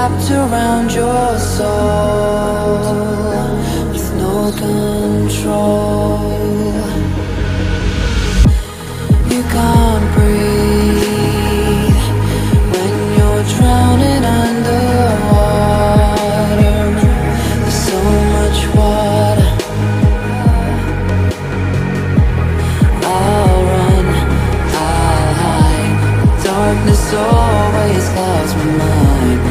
wrapped around your soul with no control. You can't breathe when you're drowning underwater. There's so much water. I'll run, I'll hide. Darkness always clouds my mind.